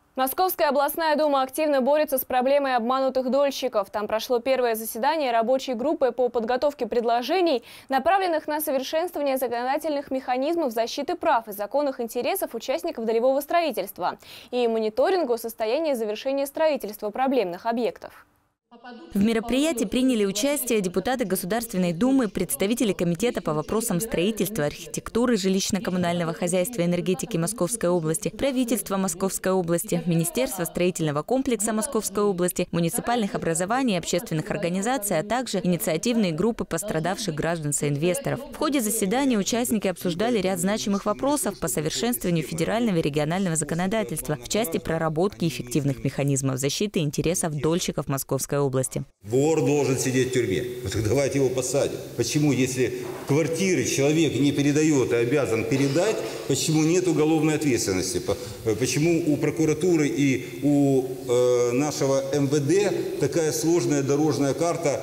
Московская областная дума активно борется с проблемой обманутых дольщиков. Там прошло первое заседание рабочей группы по подготовке предложений, направленных на совершенствование законодательных механизмов защиты прав и законных интересов участников долевого строительства и мониторингу состояния завершения строительства проблемных объектов. В мероприятии приняли участие депутаты Государственной Думы, представители Комитета по вопросам строительства, архитектуры, жилищно-коммунального хозяйства и энергетики Московской области, правительство Московской области, Министерство строительного комплекса Московской области, муниципальных образований и общественных организаций, а также инициативные группы пострадавших граждан-соинвесторов. В ходе заседания участники обсуждали ряд значимых вопросов по совершенствованию федерального и регионального законодательства в части проработки эффективных механизмов защиты интересов дольщиков Московской области. Вор должен сидеть в тюрьме. Вот давайте его посадим. Почему, если квартиры человек не передает и обязан передать, почему нет уголовной ответственности? Почему у прокуратуры и у нашего МВД такая сложная дорожная карта?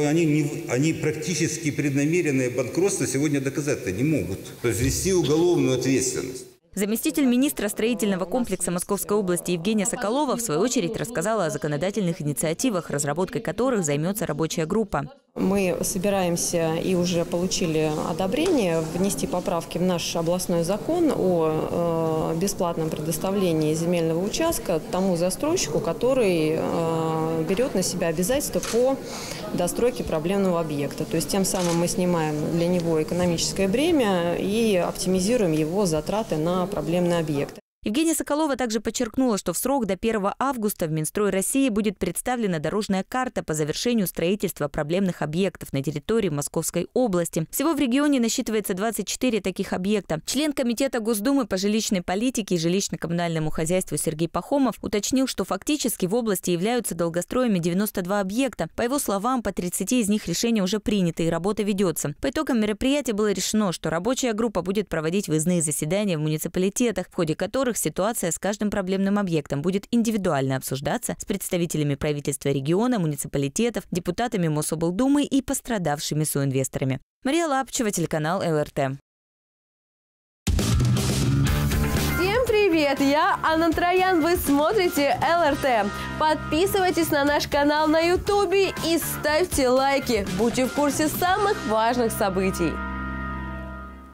Они практически преднамеренное банкротство сегодня доказать-то не могут. То есть ввести уголовную ответственность. Заместитель министра строительного комплекса Московской области Евгения Соколова в свою очередь рассказала о законодательных инициативах, разработкой которых займется рабочая группа. Мы собираемся и уже получили одобрение внести поправки в наш областной закон о бесплатном предоставлении земельного участка тому застройщику, который берет на себя обязательства по достройке проблемного объекта. То есть тем самым мы снимаем для него экономическое бремя и оптимизируем его затраты на проблемный объект. Евгения Соколова также подчеркнула, что в срок до 1 августа в Минстрой России будет представлена дорожная карта по завершению строительства проблемных объектов на территории Московской области. Всего в регионе насчитывается 24 таких объекта. Член Комитета Госдумы по жилищной политике и жилищно-коммунальному хозяйству Сергей Пахомов уточнил, что фактически в области являются долгостроями 92 объекта. По его словам, по 30 из них решение уже принято и работа ведется. По итогам мероприятия было решено, что рабочая группа будет проводить выездные заседания в муниципалитетах, в ходе которых ситуация с каждым проблемным объектом будет индивидуально обсуждаться с представителями правительства региона, муниципалитетов, депутатами Мособлдумы и пострадавшими соинвесторами. Мария Лапчева, телеканал ЛРТ. Всем привет! Я Анна Троян. Вы смотрите ЛРТ. Подписывайтесь на наш канал на Ютубе и ставьте лайки. Будьте в курсе самых важных событий.